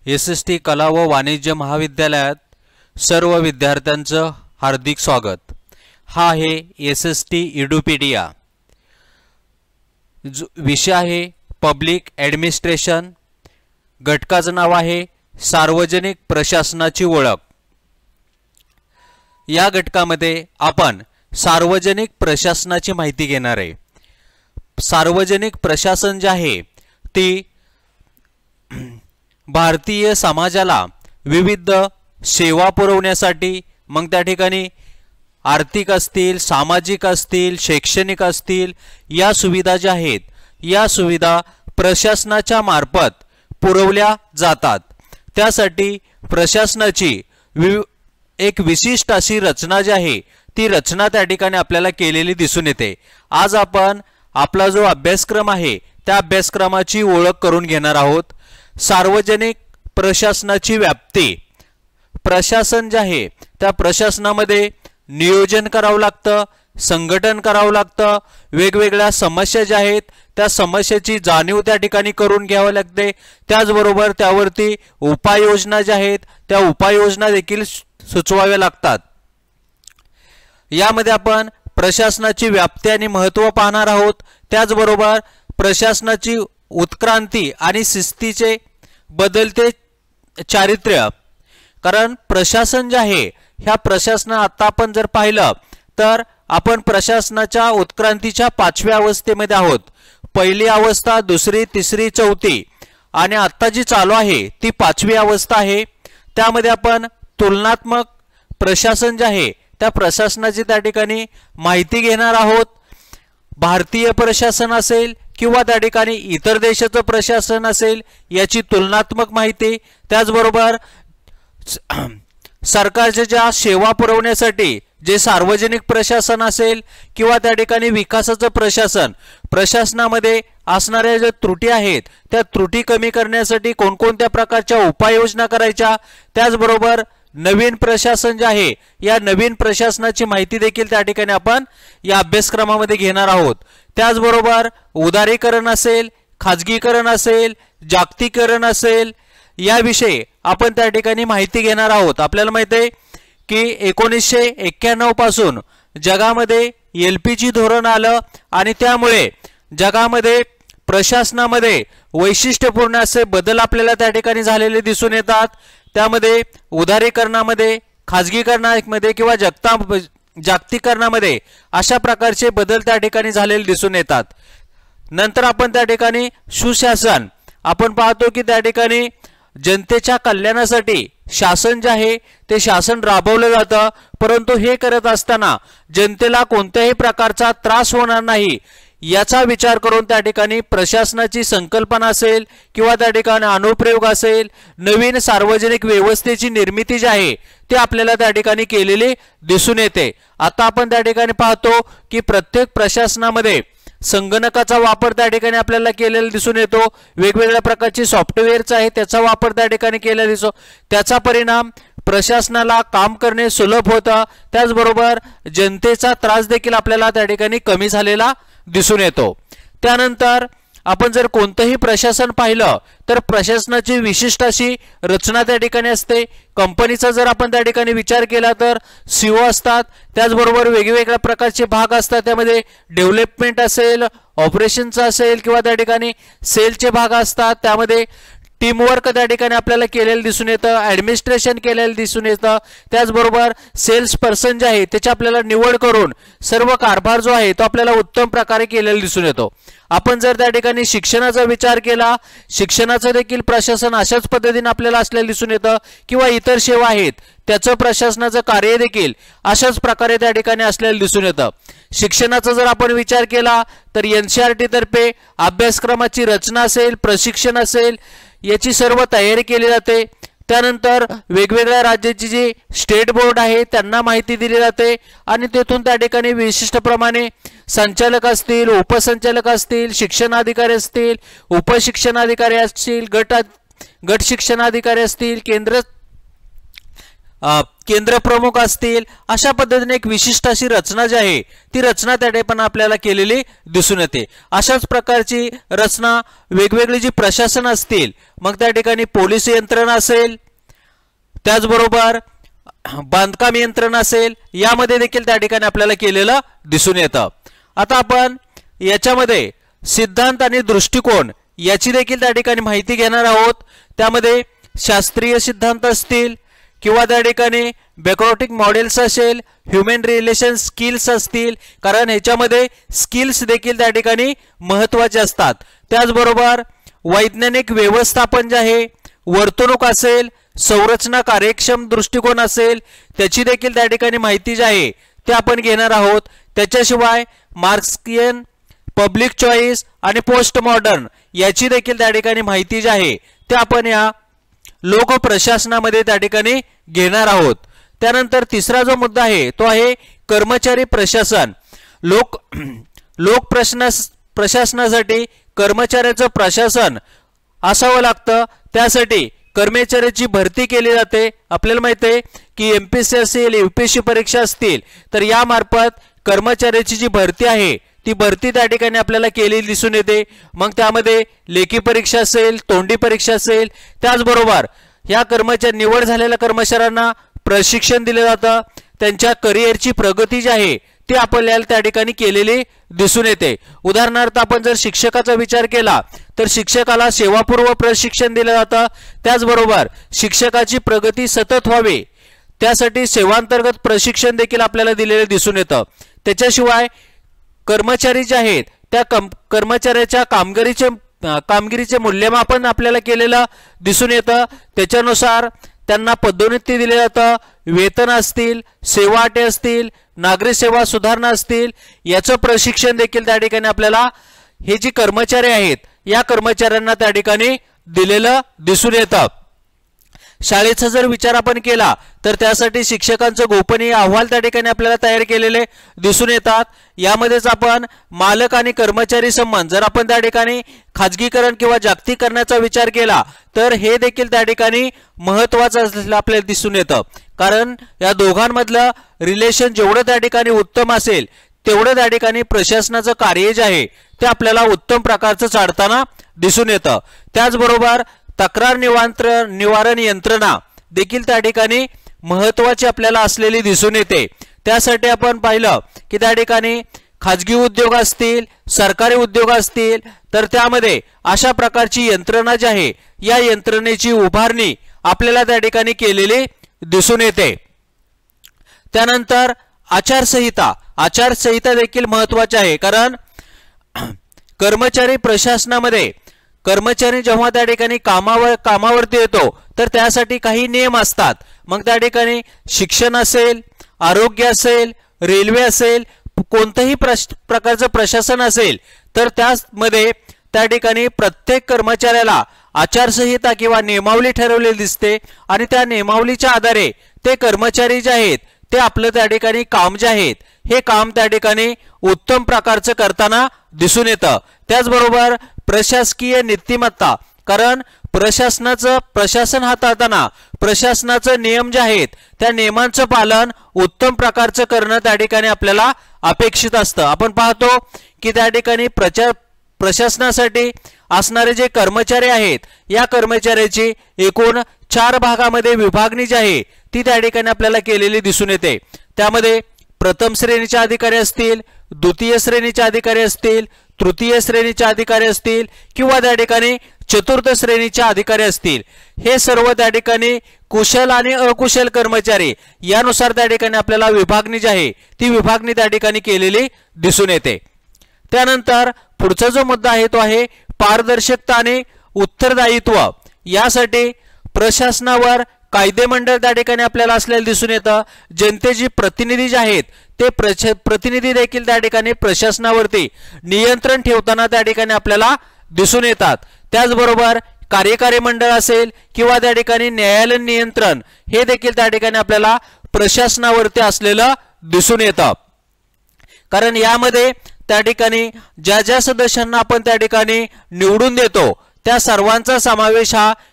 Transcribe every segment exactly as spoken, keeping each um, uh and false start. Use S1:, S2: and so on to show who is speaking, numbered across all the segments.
S1: S S T कला व वाणिज्य महाविद्यालयात सर्व विद्यार्थ्यांचं हार्दिक स्वागत। हा आहे एस एस टी इडुपीडिया। विषय आहे पब्लिक ॲडमिनिस्ट्रेशन। घटकाचं नाव आहे सार्वजनिक प्रशासनाची ओळख। या घटकामध्ये आपण सार्वजनिक प्रशासनाची माहिती घेणार आहे। सार्वजनिक प्रशासन जे आहे ती भारतीय समाजाला विविध सेवा पुरवण्यासाठी, मग त्या ठिकाणी आर्थिक असतील, सामाजिक असतील, शैक्षणिक असतील, या सुविधा ज्या आहेत या सुविधा प्रशासनाच्या मार्फत पुरवल्या जातात। त्यासाठी प्रशासनाची एक विशिष्ट अशी रचना जी आहे ती रचना त्या ठिकाणी आपल्याला केलेली दिसून येते। आज आपण आपला जो अभ्यासक्रम आहे त्या अभ्यासक्रमाची ओळख करून घेणार आहोत। सार्वजनिक प्रशासनाची व्याप्ती। प्रशासन जे आहे त्या प्रशासनामध्ये नियोजन करावं लागतं, संघटन करावं लागतं, वेगवेगळ्या समस्या ज्या आहेत त्या समस्येची जाणीव त्या ठिकाणी करून घ्यावी लागते। त्याचबरोबर त्यावरती उपाययोजना ज्या आहेत त्या उपाययोजना देखील सुचवाव्या लागतात। यामध्ये आपण प्रशासनाची व्याप्ती आणि महत्त्व पाहणार आहोत। त्याचबरोबर प्रशासनाची उत्क्रांती आणि शिस्तीचे बदलते चारित्र्य। कारण प्रशासन जे आहे ह्या प्रशासना आता आपण जर पाहिलं तर आपण प्रशासनाच्या उत्क्रांतीच्या पाचव्या अवस्थेमध्ये आहोत। पहिली अवस्था, दुसरी, तिसरी, चौथी आणि आता जी चालू आहे ती पाचवी अवस्था आहे। त्यामध्ये आपण तुलनात्मक प्रशासन जे आहे त्या प्रशासनाची त्या ठिकाणी माहिती घेणार आहोत। भारतीय प्रशासन असेल किंवा त्या ठिकाणी इतर देशाचं प्रशासन असेल याची तुलनात्मक माहिती। त्याचबरोबर सरकारच्या ज्या सेवा पुरवण्यासाठी जे सार्वजनिक प्रशासन असेल किंवा त्या ठिकाणी विकासाचं प्रशासन, प्रशासनामध्ये असणाऱ्या ज्या त्रुटी आहेत त्या त्रुटी कमी करण्यासाठी कोणकोणत्या प्रकारच्या उपाययोजना करायच्या। त्याचबरोबर नवीन प्रशासन जे आहे या नवीन प्रशासनाची माहिती देखील त्या ठिकाणी आपण या अभ्यासक्रमामध्ये घेणार आहोत। त्याचबरोबर उदारीकरण असेल, खाजगीकरण असेल, जागतिकीकरण असेल याविषयी आपण त्या ठिकाणी माहिती घेणार आहोत। आपल्याला माहिती आहे की एकोणीसशे एक्क्याण्णव पासून जगामध्ये एल पी जी धोरण आलं आणि त्यामुळे जगामध्ये प्रशासनामध्ये वैशिष्ट्यपूर्ण असे बदल आपल्याला त्या ठिकाणी झालेले दिसून येतात। त्यामध्ये उदारीकरणामध्ये, खाजगीकरणामध्ये किंवा जगता जागतिकीकरणामध्ये अशा प्रकारचे बदल त्या ठिकाणी झालेले दिसून येतात। नंतर आपण त्या ठिकाणी सुशासन आपण पाहतो की त्या ठिकाणी जनतेच्या कल्याणासाठी शासन जे आहे ते शासन राबवलं जातं, परंतु हे करत असताना जनतेला कोणत्याही प्रकारचा त्रास होणार नाही याचा विचार करून त्या ठिकाणी प्रशासनाची संकल्पना असेल किंवा त्या ठिकाणी अनुप्रयोग असेल, नवीन सार्वजनिक व्यवस्थेची निर्मिती जी आहे ते आपल्याला त्या ठिकाणी केलेली दिसून येते। आता आपण त्या ठिकाणी पाहतो की प्रत्येक प्रशासनामध्ये संगणकाचा वापर त्या ठिकाणी आपल्याला केलेला दिसून येतो। वेगवेगळ्या प्रकारचे सॉफ्टवेअरचा आहे त्याचा वापर त्या ठिकाणी केला दिसतो। त्याचा परिणाम प्रशासनाला काम करणे सुलभ होतं। त्याचबरोबर जनतेचा त्रास देखील आपल्याला त्या ठिकाणी कमी झालेला दिसून येतो। त्यानंतर आपण जर कोणतेही प्रशासन पाहिलं तर प्रशासनाची विशिष्ट अशी रचना त्या ठिकाणी असते। कंपनीचा जर आपण त्या ठिकाणी विचार केला तर सीओ असतात, त्याचबरोबर वेगवेगळ्या प्रकारचे भाग असतात। त्यामध्ये डेव्हलपमेंट असेल, ऑपरेशनचा असेल किंवा त्या ठिकाणी सेलचे भाग असतात। त्यामध्ये टीमवर्क त्या ठिकाणी आपल्याला केलेलं दिसून येतं, ॲडमिनिस्ट्रेशन केलेलं दिसून येतं। त्याचबरोबर सेल्स पर्सन जे आहे त्याची आपल्याला निवड करून सर्व कारभार जो आहे तो आपल्याला उत्तम प्रकारे केलेला दिसून येतो। आपण जर त्या ठिकाणी शिक्षणाचा विचार केला, शिक्षणाचं देखील प्रशासन अशाच पद्धतीने आपल्याला असलेलं दिसून येतं किंवा इतर सेवा आहेत त्याचं प्रशासनाचं कार्य देखील अशाच प्रकारे त्या ठिकाणी असलेलं दिसून येतं। शिक्षणाचा जर आपण विचार केला तर एन सी आर टी तर्फे अभ्यासक्रमाची रचना असेल, प्रशिक्षण असेल याची सर्व तयारी केली जाते। त्यानंतर वेगवेगळ्या राज्याची जी स्टेट बोर्ड आहे त्यांना माहिती दिली जाते आणि तेथून त्या ठिकाणी विशिष्ट प्रमाणे संचालक असतील, उपसंचालक असतील, शिक्षणाधिकारी असतील, उपशिक्षणाधिकारी असतील, गट गट शिक्षणाधिकारी असतील, केंद्र केंद्र प्रमुख असतील, अशा पद्धतीने एक विशिष्ट अशी रचना जी आहे ती रचना त्या ठिकाणी आपल्याला केलेली दिसून येते। अशाच प्रकारची रचना वेगवेगळी जी प्रशासन असतील, मग त्या ठिकाणी पोलीस यंत्रणा असेल, त्याचबरोबर बांधकाम यंत्रणा असेल, यामध्ये देखील त्या ठिकाणी आपल्याला केलेलं दिसून येतं। आता आपण याच्यामध्ये सिद्धांत आणि दृष्टिकोन याची देखील त्या ठिकाणी माहिती घेणार आहोत। त्यामध्ये शास्त्रीय सिद्धांत असतील किंवा त्या ठिकाणी बॅक्रोटिक मॉडेल्स असेल, ह्युमन रिलेशन स्किल्स असतील, कारण ह्याच्यामध्ये स्किल्स देखील त्या ठिकाणी महत्त्वाचे असतात। त्याचबरोबर वैज्ञानिक व्यवस्थापन जे आहे, वर्तणूक असेल, संरचना कार्यक्षम दृष्टिकोन असेल, त्याची देखील त्या ठिकाणी माहिती जी आहे ते आपण घेणार आहोत। त्याच्याशिवाय मार्क्सियन, पब्लिक चॉईस आणि पोस्ट मॉडर्न याची देखील त्या ठिकाणी माहिती जी आहे ते आपण या लोक प्रशासनामध्ये त्या ठिकाणी घेणार आहोत। त्यानंतर तिसरा जो मुद्दा आहे तो आहे कर्मचारी प्रशासन। लोक लोक प्रशासनासाठी कर्मचाऱ्याचं प्रशासन असावं लागतं, त्यासाठी कर्मचाऱ्याची भरती केली जाते। आपल्याला माहित आहे की एमपीएससी असेल, यूपीएससी परीक्षा असतील, तर या मार्फत कर्मचाऱ्याची जी भरती आहे ती भरती त्या ठिकाणी आपल्याला केलेली दिसून येते। मग त्यामध्ये लेखी परीक्षा असेल, तोंडी परीक्षा असेल, त्याचबरोबर या कर्मचारी निवड झालेल्या कर्मचाऱ्यांना प्रशिक्षण दिले जातं। त्यांच्या करिअरची प्रगती जी आहे ती आपल्याला त्या ठिकाणी केलेली दिसून येते। उदाहरणार्थ आपण जर शिक्षकाचा विचार केला तर शिक्षकाला सेवापूर्व प्रशिक्षण दिलं जातं। त्याचबरोबर शिक्षकाची प्रगती सतत व्हावी त्यासाठी सेवांतर्गत प्रशिक्षण देखील आपल्याला दिलेले दिसून येतं। त्याच्याशिवाय कर्मचारी जे आहेत त्या कर्मचाऱ्याच्या कामगिरीचे कामगिरीचे मूल्यमापन आपल्याला केलेलं दिसून येतं। त्याच्यानुसार त्यांना पदोन्नती दिली जातं, वेतन असतील, सेवा अटी असतील, नागरी सेवा सुधारणा असतील, याचं प्रशिक्षण देखील त्या ठिकाणी आपल्याला हे जी कर्मचारी आहेत या कर्मचाऱ्यांना त्या ठिकाणी दिलेलं दिसून येतं। शाळेचा जर विचार आपण केला तर त्यासाठी शिक्षकांचं गोपनीय अहवाल त्या ठिकाणी आपल्याला तयार केलेले दिसून येतात। यामध्येच आपण मालक आणि कर्मचारी संबंध जर आपण त्या ठिकाणी खाजगीकरण किंवा जागतिकीकरणाचा विचार केला तर हे देखील त्या ठिकाणी महत्त्वाचं असलेलं आपल्याला दिसून येतं, कारण या दोघांमधलं रिलेशन जेवढं त्या ठिकाणी उत्तम असेल तेवढं त्या ठिकाणी प्रशासनाचं कार्य जे आहे ते आपल्याला उत्तम प्रकारचं चालताना दिसून येतं। त्याचबरोबर तक्रार निवारण निवारण यंत्रणा देखील त्या ठिकाणी महत्त्वाची आपल्याला असलेली दिसून येते। त्यासाठी आपण पाहिलं की त्या ठिकाणी खाजगी उद्योग असतील, सरकारी उद्योग असतील, तर त्यामध्ये अशा प्रकारची यंत्रणा जी आहे या यंत्रणेची उभारणी आपल्याला त्या ठिकाणी केलेली दिसून येते। त्यानंतर आचारसंहिता आचारसंहिता देखील महत्त्वाची आहे, कारण कर्मचारी प्रशासनामध्ये कर्मचारी जेव्हा त्या ठिकाणी कामावर कामावरती येतो तर त्यासाठी काही नियम असतात। मग त्या ठिकाणी शिक्षण असेल, आरोग्य असेल, रेल्वे असेल, कोणतेही प्रकारचं प्रशासन असेल तर त्यामध्ये त्या ठिकाणी प्रत्येक कर्मचाऱ्याला आचारसंहिता किंवा नियमावली ठरवलेली दिसते आणि त्या नियमावलीच्या आधारे ते कर्मचारी जे आहेत ते आपलं त्या ठिकाणी काम जे आहेत हे काम त्या ठिकाणी उत्तम प्रकारचं करताना दिसून येतं। त्याचबरोबर प्रशासकीय नीतिमत्ता, कारण प्रशासनाचं प्रशासन हाताळताना प्रशासनाचे नियम जे आहेत त्या नियमांचं पालन उत्तम प्रकारचं करणं त्या ठिकाणी आपल्याला अपेक्षित असतं। आपण पाहतो की त्या ठिकाणी प्रचा प्रशासनासाठी असणारे जे कर्मचारी आहेत या कर्मचाऱ्याची एकूण चार भागामध्ये विभागणी जी आहे ती त्या ठिकाणी आपल्याला केलेली दिसून येते। त्यामध्ये प्रथम श्रेणीचे अधिकारी असतील, द्वितीय श्रेणीचे अधिकारी असतील, तृतीय श्रेणीचे अधिकारी असतील किंवा त्या ठिकाणी चतुर्थ श्रेणीचे अधिकारी असतील, हे सर्व त्या ठिकाणी कुशल आणि अकुशल कर्मचारी यानुसार त्या ठिकाणी आपल्याला विभागणी जी आहे ती विभागणी त्या ठिकाणी केलेली दिसून येते। त्यानंतर पुढचा जो मुद्दा आहे तो आहे पारदर्शकता आणि उत्तरदायित्व। यासाठी प्रशासनावर कायदे मंडळ त्या ठिकाणी आपल्याला असलेलं दिसून येतं। जनतेची प्रतिनिधी जे आहेत ते प्रतिनिधी देखील त्या ठिकाणी प्रशासनावरती नियंत्रण ठेवताना त्या ठिकाणी आपल्याला दिसून येतात। त्याचबरोबर कार्यकारी मंडळ असेल किंवा त्या ठिकाणी न्यायालयीन नियंत्रण हे देखील त्या ठिकाणी आपल्याला प्रशासनावरती असलेलं दिसून येतं, कारण यामध्ये त्या ठिकाणी ज्या ज्या सदस्यांना आपण त्या ठिकाणी निवडून देतो त्या सर्वांचा समावेश हा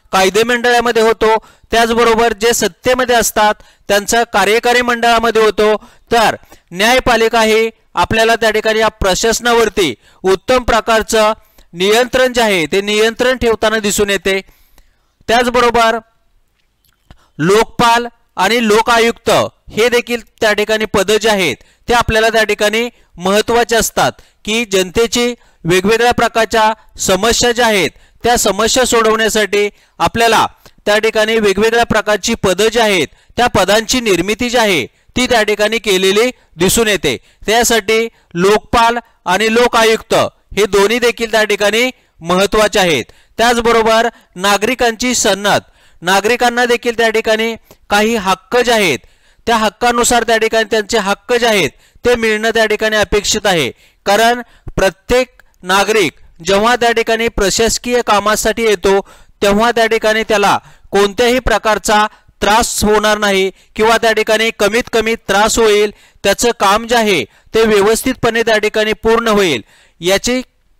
S1: कायदे मंडळामध्ये होतो, त्याचबरोबर जे सत्तेमध्ये असतात त्यांचा कार्यकारी मंडळामध्ये होतो। तर न्यायपालिका ही आपल्याला त्या ठिकाणी या प्रशासनावरती उत्तम प्रकारचं नियंत्रण जे आहे ते नियंत्रण ठेवताना दिसून येते। त्याचबरोबर लोकपाल आणि लोक आयुक्त हे देखील त्या ठिकाणी पद जे आहेत ते आपल्याला त्या ठिकाणी महत्त्वाचे असतात की जनतेची वेगवेगळ्या प्रकारच्या समस्या ज्या आहेत त्या समस्या सोडवण्यासाठी आपल्याला त्या ठिकाणी वेगवेगळ्या प्रकारची पदं जी आहेत त्या पदांची निर्मिती जी आहे ती त्या ठिकाणी केलेली दिसून येते। त्यासाठी लोकपाल आणि लोक आयुक्त हे दोन्ही देखील त्या ठिकाणी महत्त्वाचे आहेत। त्याचबरोबर नागरिकांची सन्नत, नागरिकांना देखील त्या ठिकाणी काही हक्क जे आहेत त्या हक्कानुसार त्या ठिकाणी त्यांचे हक्क जे आहेत ते मिळणं त्या ठिकाणी अपेक्षित आहे। कारण प्रत्येक नागरिक जेव्हा त्या ठिकाणी प्रशासकीय कामासाठी येतो तेव्हा त्या ठिकाणी त्याला कोणत्याही प्रकारचा त्रास होणार नाही किंवा त्या ठिकाणी कमीत कमी त्रास होईल, त्याचं काम जे आहे ते व्यवस्थितपणे त्या ठिकाणी पूर्ण होईल याची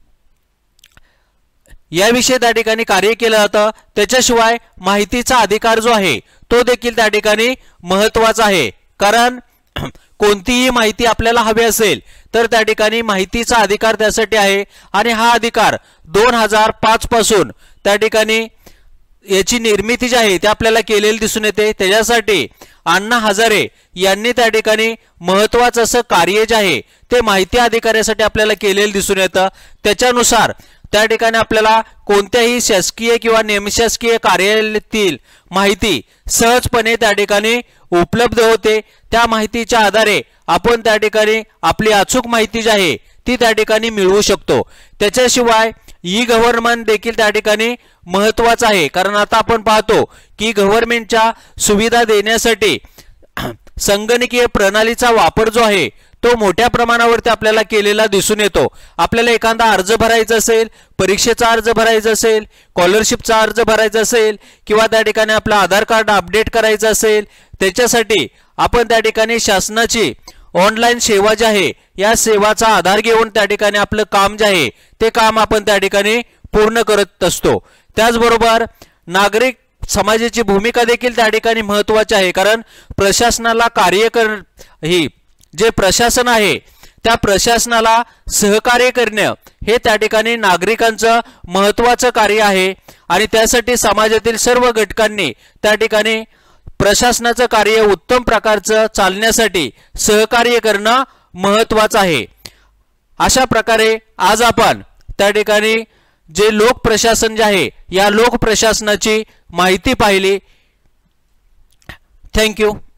S1: याविषयी त्या ठिकाणी कार्य केलं जातं। त्याच्याशिवाय माहितीचा अधिकार जो आहे तो देखील त्या ठिकाणी महत्त्वाचा आहे। कारण कोणतीही माहिती आपल्याला हवी असेल तर त्या ठिकाणी माहितीचा अधिकार त्यासाठी आहे आणि हा अधिकार दोन हजार पाच पासून त्या ठिकाणी याची निर्मिती जी आहे ते आपल्याला केलेली दिसून येते। त्याच्यासाठी अण्णा हजारे यांनी त्या ठिकाणी महत्त्वाचं असं कार्य जे आहे ते माहिती अधिकारासाठी आपल्याला केलेलं दिसून येतं। त्याच्यानुसार त्या ठिकाणी आपल्याला कोणत्याही शासकीय किंवा निमशासकीय कार्यालयातील माहिती सहजपणे त्या ठिकाणी उपलब्ध होते। त्या माहितीच्या आधारे आपण त्या ठिकाणी आपली अचूक माहिती जी आहे ती त्या ठिकाणी मिळवू शकतो। त्याच्याशिवाय ई गव्हर्नमेंट देखील त्या ठिकाणी महत्त्वाचं आहे। कारण आता आपण पाहतो की गव्हर्नमेंटच्या सुविधा देण्यासाठी संगणकीय प्रणालीचा वापर जो आहे तो मोठ्या प्रमाणावरती आपल्याला केलेला दिसून येतो। आपल्याला एखादा अर्ज भरायचा असेल, परीक्षेचा अर्ज भरायचा असेल, स्कॉलरशिपचा अर्ज भरायचा असेल किंवा त्या ठिकाणी आपलं आधार कार्ड अपडेट करायचं असेल, त्याच्यासाठी आपण त्या ठिकाणी शासनाची ऑनलाईन सेवा जी आहे या सेवाचा आधार घेऊन त्या ठिकाणी आपलं काम जे आहे ते काम आपण त्या ठिकाणी पूर्ण करत असतो। त्याचबरोबर नागरिक समाजाची भूमिका देखील त्या ठिकाणी महत्त्वाची आहे। कारण प्रशासनाला कार्य कर ही जे प्रशासन आहे त्या प्रशासनाला सहकार्य करणे हे त्या ठिकाणी नागरिकांचं महत्त्वाचं कार्य आहे आणि त्यासाठी समाजातील सर्व घटकांनी त्या ठिकाणी प्रशासनाचं कार्य उत्तम प्रकारचं चालण्यासाठी सहकार्य करणं महत्त्वाचं आहे। अशा प्रकारे आज आपण त्या ठिकाणी जे लोक प्रशासन जे आहे या लोक प्रशासनाची माहिती पाहिली। थँक्यू।